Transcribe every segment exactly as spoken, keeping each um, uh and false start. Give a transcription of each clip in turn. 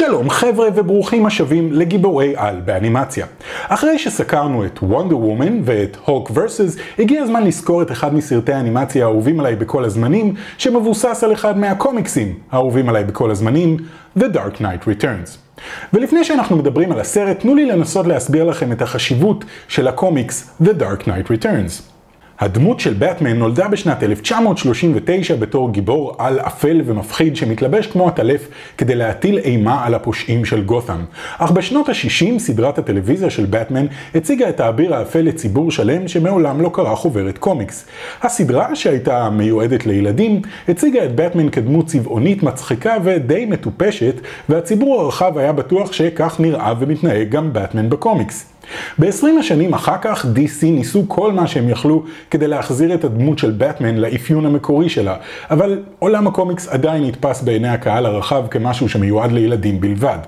שלום חבר'ה וברוכים השבים לגיבורי על באנימציה. אחרי שסקרנו את וונדר וומן ואת הולק ורסס, הגיע הזמן לזכור את אחד מסרטי האנימציה האהובים עליי בכל הזמנים, שמבוסס על אחד מהקומיקסים האהובים עליי בכל הזמנים, The Dark Knight Returns. ולפני שאנחנו מדברים על הסרט, תנו לי לנסות להסביר לכם את החשיבות של הקומיקס The Dark Knight Returns. הדמות של באטמן נולדה בשנת אלף תשע מאות שלושים ותשע בתור גיבור על אפל ומפחיד שמתלבש כמו הטלף כדי להטיל אימה על הפושעים של גות'ם. אך בשנות ה-שישים סדרת הטלוויזיה של באטמן הציגה את האביר האפל לציבור שלם שמעולם לא קרא חוברת קומיקס. הסדרה, שהייתה מיועדת לילדים, הציגה את באטמן כדמות צבעונית מצחיקה ודי מטופשת, והציבור הרחב היה בטוח שכך נראה ומתנהג גם באטמן בקומיקס. ב-עשרים השנים אחר כך די סי ניסו כל מה שהם יכלו כדי להחזיר את הדמות של באטמן לאפיון המקורי שלה, אבל עולם הקומיקס עדיין נתפס בעיני הקהל הרחב כמשהו שמיועד לילדים בלבד.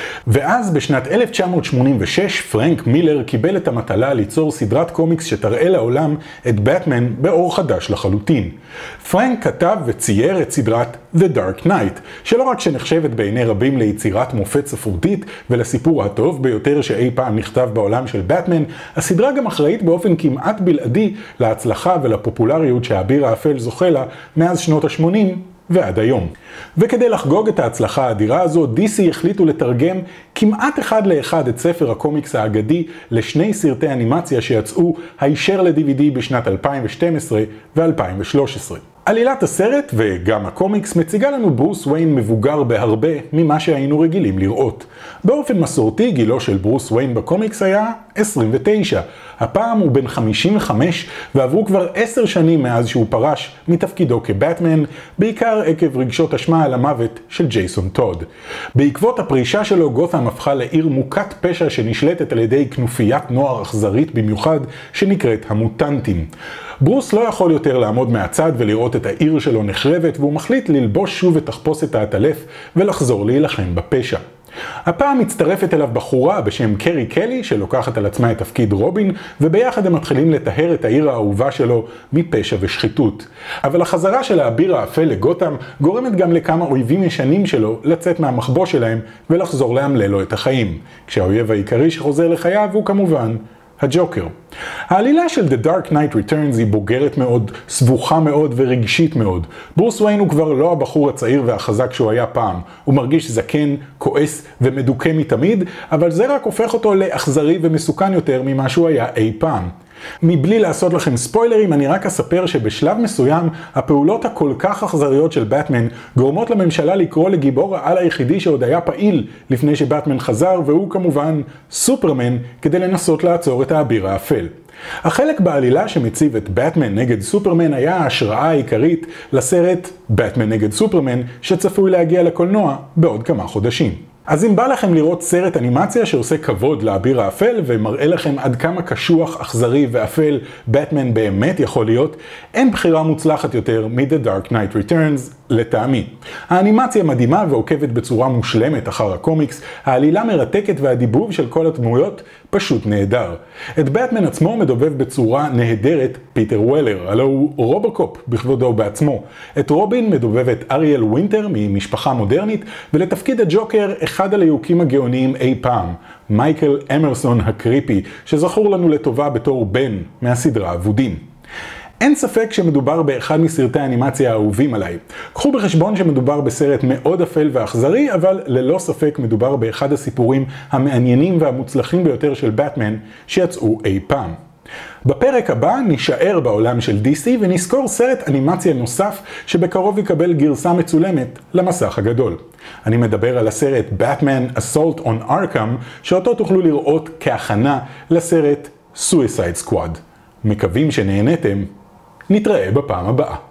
ואז בשנת אלף תשע מאות שמונים ושש פרנק מילר קיבל את המטלה ליצור סדרת קומיקס שתראה לעולם את באטמן באור חדש לחלוטין. פרנק כתב וצייר את סדרת The Dark Knight, שלא רק שנחשבת בעיני רבים ליצירת מופת ספרותית ולסיפור הטוב ביותר שאי פעם נכתב בעולם של באטמן, הסדרה גם אחראית באופן כמעט בלעדי להצלחה ולפופולריות שהאביר האפל זוכה לה מאז שנות ה-שמונים ועד היום. וכדי לחגוג את ההצלחה האדירה הזו, די סי החליטו לתרגם כמעט אחד לאחד את ספר הקומיקס האגדי לשני סרטי אנימציה שיצאו הישר ל-די וי די בשנת אלפיים ושתים עשרה ו-אלפיים ושלוש עשרה. עלילת הסרט וגם הקומיקס מציגה לנו ברוס וויין מבוגר בהרבה ממה שהיינו רגילים לראות. באופן מסורתי גילו של ברוס וויין בקומיקס היה עשרים ותשע. הפעם הוא בן חמישים וחמש ועברו כבר עשר שנים מאז שהוא פרש מתפקידו כבאטמן, בעיקר עקב רגשות אשמה על המוות של ג'ייסון טוד. בעקבות הפרישה שלו גות'ם הפכה לעיר מוכת פשע שנשלטת על ידי כנופיית נוער אכזרית במיוחד שנקראת המוטנטים. ברוס לא יכול יותר לעמוד מהצד ולראות את העיר שלו נחרבת, והוא מחליט ללבוש שוב את תחפושת העטלף ולחזור להילחם בפשע. הפעם מצטרפת אליו בחורה בשם קרי קלי שלוקחת על עצמה את תפקיד רובין, וביחד הם מתחילים לטהר את העיר האהובה שלו מפשע ושחיתות. אבל החזרה של האביר האפל לגות'ם גורמת גם לכמה אויבים ישנים שלו לצאת מהמחבוא שלהם ולחזור לאמלל לו את החיים, כשהאויב העיקרי שחוזר לחייו הוא כמובן הג'וקר. העלילה של The Dark Knight Returns היא בוגרת מאוד, סבוכה מאוד ורגשית מאוד. ברוס וויין הוא כבר לא הבחור הצעיר והחזק שהוא היה פעם. הוא מרגיש זקן, כועס ומדוכא מתמיד, אבל זה רק הופך אותו לאכזרי ומסוכן יותר ממה שהוא היה אי פעם. מבלי לעשות לכם ספוילרים, אני רק אספר שבשלב מסוים הפעולות הכל כך אכזריות של באטמן גורמות לממשלה לקרוא לגיבור העל היחידי שעוד היה פעיל לפני שבאטמן חזר, והוא כמובן סופרמן, כדי לנסות לעצור את האביר האפל. החלק בעלילה שמציב את באטמן נגד סופרמן היה ההשראה העיקרית לסרט באטמן נגד סופרמן שצפוי להגיע לקולנוע בעוד כמה חודשים. אז אם בא לכם לראות סרט אנימציה שעושה כבוד לאביר האפל ומראה לכם עד כמה קשוח, אכזרי ואפל באטמן באמת יכול להיות, אין בחירה מוצלחת יותר מ-The Dark Knight Returns לטעמי. האנימציה מדהימה ועוקבת בצורה מושלמת אחר הקומיקס, העלילה מרתקת והדיבוב של כל הדמויות פשוט נהדר. את באטמן עצמו מדובב בצורה נהדרת פיטר וולר, הלא הוא רובוקופ בכבודו בעצמו. את רובין מדובבת אריאל ווינטר ממשפחה מודרנית, ולתפקיד הג'וקר אחד הליהוקים הגאוניים אי פעם, מייקל אמרסון הקריפי, שזכור לנו לטובה בתור בן מהסדרה אבודים. אין ספק שמדובר באחד מסרטי האנימציה האהובים עליי. קחו בחשבון שמדובר בסרט מאוד אפל ואכזרי, אבל ללא ספק מדובר באחד הסיפורים המעניינים והמוצלחים ביותר של באטמן שיצאו אי פעם. בפרק הבא נשאר בעולם של די סי ונזכור סרט אנימציה נוסף שבקרוב יקבל גרסה מצולמת למסך הגדול. אני מדבר על הסרט Batman Assault on Arkham, שאותו תוכלו לראות כהכנה לסרט Suicide Squad. מקווים שנהנתם. נתראה בפעם הבאה.